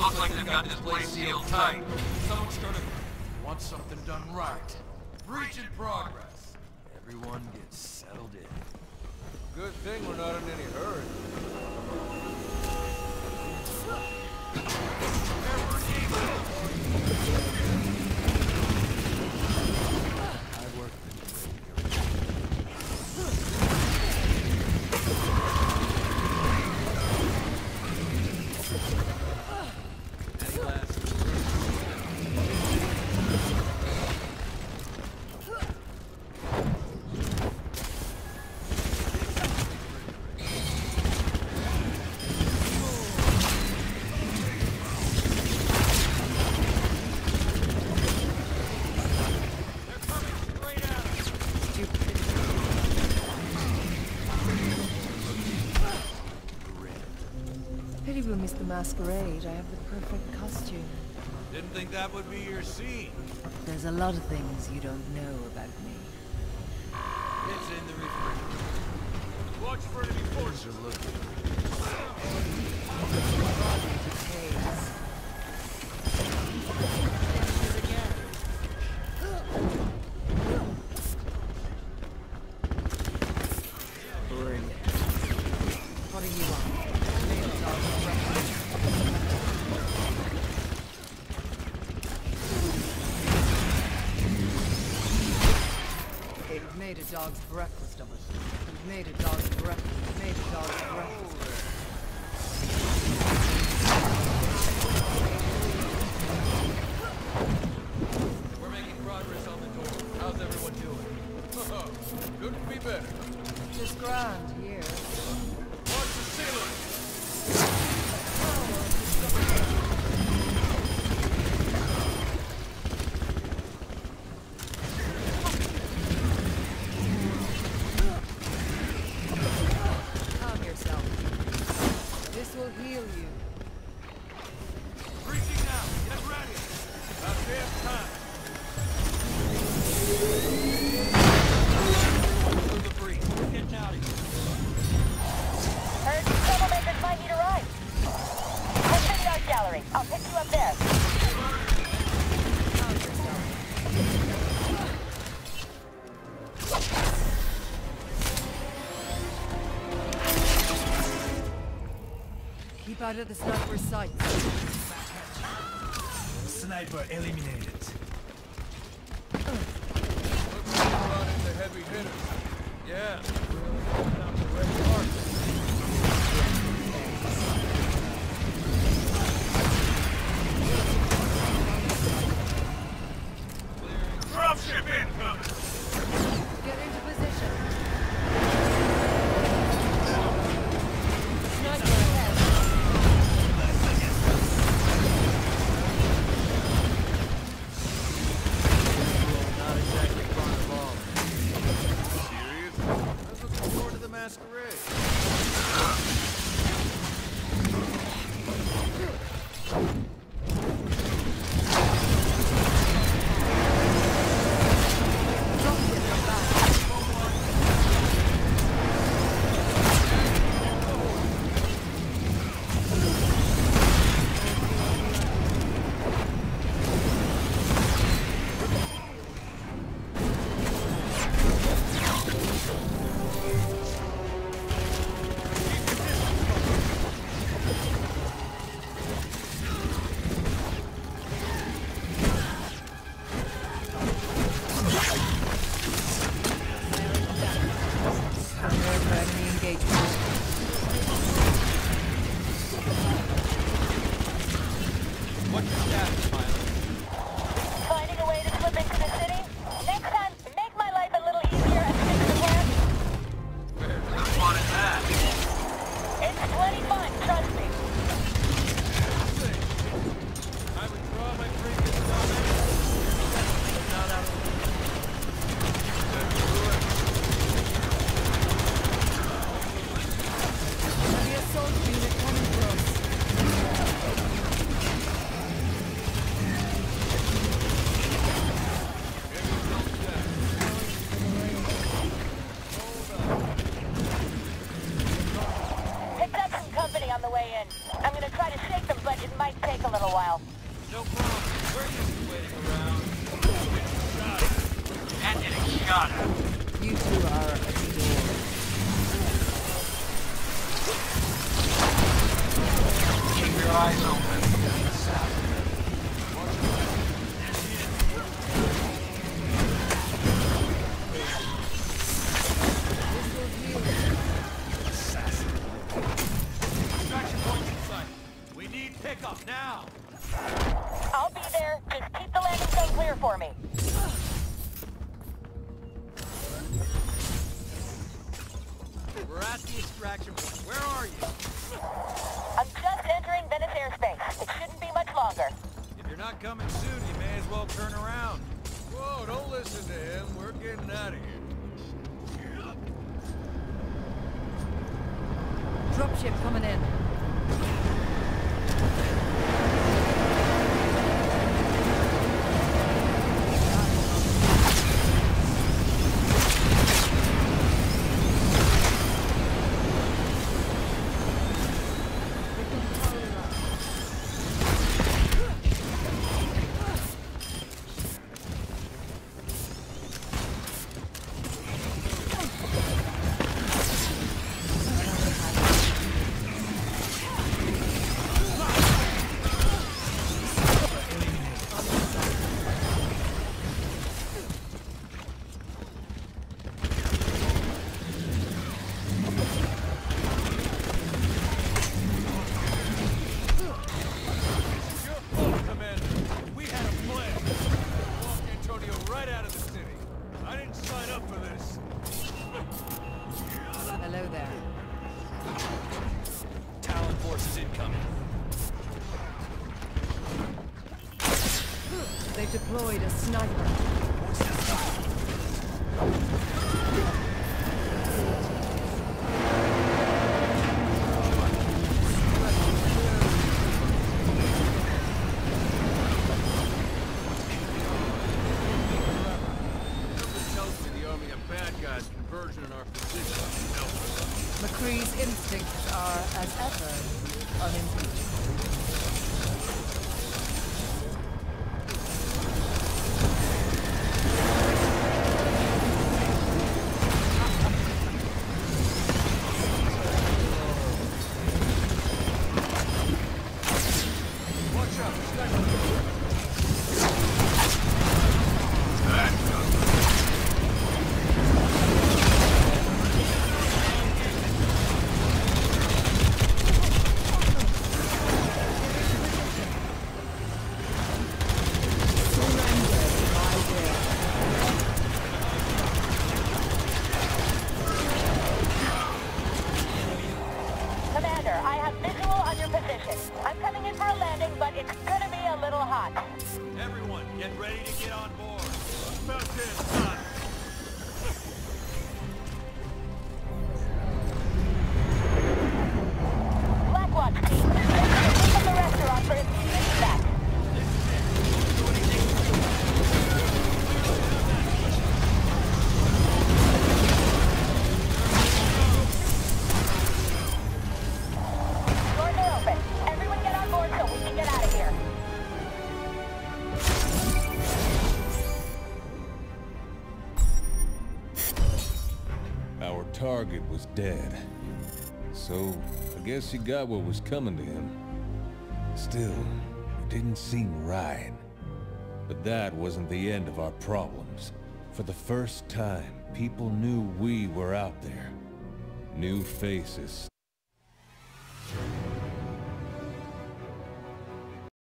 Looks like they've got this place sealed tight. Someone's gonna want something done right. Breach in progress. Everyone gets settled in. Good thing we're not in any hurry. I work Pity we missed the masquerade. I have the perfect costume. Didn't think that would be your scene. There's a lot of things you don't know about me. It's in the refrigerator. Watch for enemy forces looking. What are you on? We've made a dog's breakfast of it. We've made a dog's breakfast. We've made a dog's breakfast. We're making progress on the door. How's everyone doing? Couldn't be better. Just grand here. Watch the ceiling! Calm yourself. This will heal you. Breaching now! Get ready! About damn time! Through the breach. We're getting out of here. Heard troublemakers might need a ride. Head to the art gallery. I'll pick you up there. Calm yourself. Keep out of the sniper's sight. Sniper eliminated. Looks like we run into heavy hitters. Yeah. Down to red carpet. Dropship incoming! Get into position. Sniper ahead. Not exactly fun of all. Serious? I was looking forward to the masquerade. on the way in. I'm gonna try to shake them, but it might take a little while. No problem. We're used to waiting around. And getting shot at. You two are adored. Keep your eyes open. Extraction point in sight. We need pickup now. I'll be there. Just keep the landing zone clear for me. We're at the extraction point. Where are you? I'm just entering Venice airspace. It shouldn't be much longer. If you're not coming soon, you may as well turn around. Whoa, don't listen to him. We're getting out of here. Dropship coming in. Hello there. Talon forces incoming. They've deployed a sniper. McCree's instincts are, as ever, unimpeached. Everyone, get ready to get on board. About this time. Blackwatch team, let's from the restaurant for immediate feedback. Doors are open. Everyone get on board so we can get out of here. Our target was dead. So, I guess he got what was coming to him. Still, it didn't seem right. But that wasn't the end of our problems. For the first time, people knew we were out there. New faces